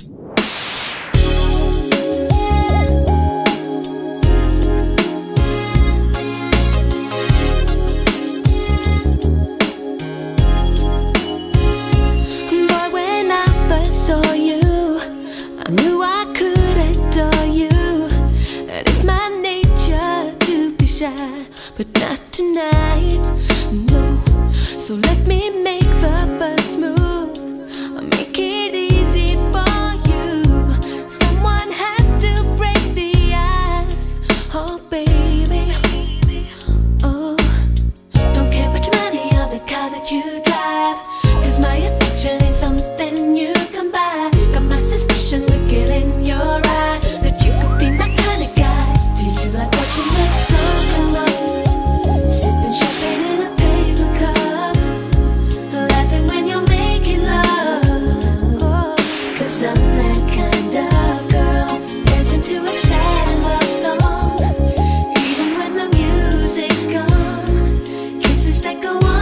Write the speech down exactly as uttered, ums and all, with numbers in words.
But not tonight, no. So let me make the first move. I'll make it easy for you. Someone has to break the ice. Oh baby, oh. Don't care about your money or the car that you drive, 'cause my affection ain't something you can buy. Got my suspicion looking in your eye that you could be my kind of guy. Do you like watching my song love? Sipping champagne in a paper cup, laughing when you're making love. Oh, 'cause I'm that kind of girl, dancing to a sad love song, even when the music's gone. Kisses that go on